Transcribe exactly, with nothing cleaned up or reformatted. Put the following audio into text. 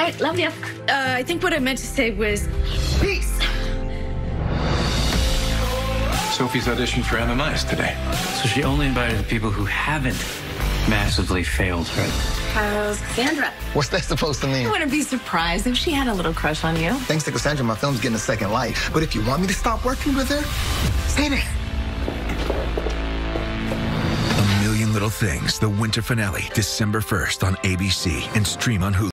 right, love you. Uh, I think what I meant to say was peace. Sophie's auditioned for M M Is today. So she only invited the people who haven't massively failed her. How's Cassandra? What's that supposed to mean? I wouldn't be surprised if she had a little crush on you. Thanks to Cassandra, my film's getting a second life. But if you want me to stop working with her, stay there. A Million Little Things, the winter finale, December first on A B C and stream on Hulu.